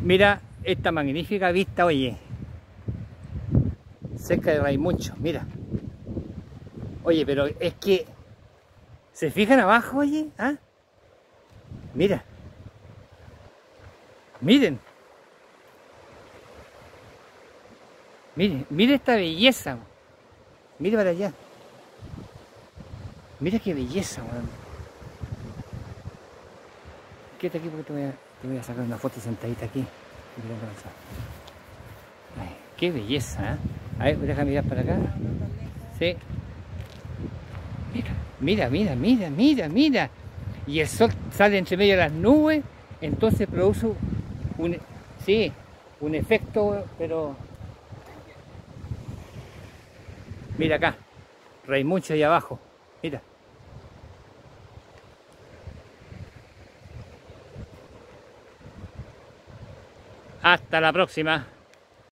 Mira esta magnífica vista, oye. Cerca de Raimucho, mira. Oye, pero es que... ¿Se fijan abajo, oye? ¿Ah? Mira. Miren. Miren, mira esta belleza. Mira para allá. Mira qué belleza, weón. Quédate aquí porque te voy a sacar una foto sentadita aquí. Ay, qué belleza, ¿eh? A ver, déjame mirar para acá. Sí. Mira, mira, mira, mira, mira. Y el sol sale entre medio de las nubes, entonces produce un, sí, un efecto, pero... Mira acá, Raimucho ahí abajo, mira. Hasta la próxima.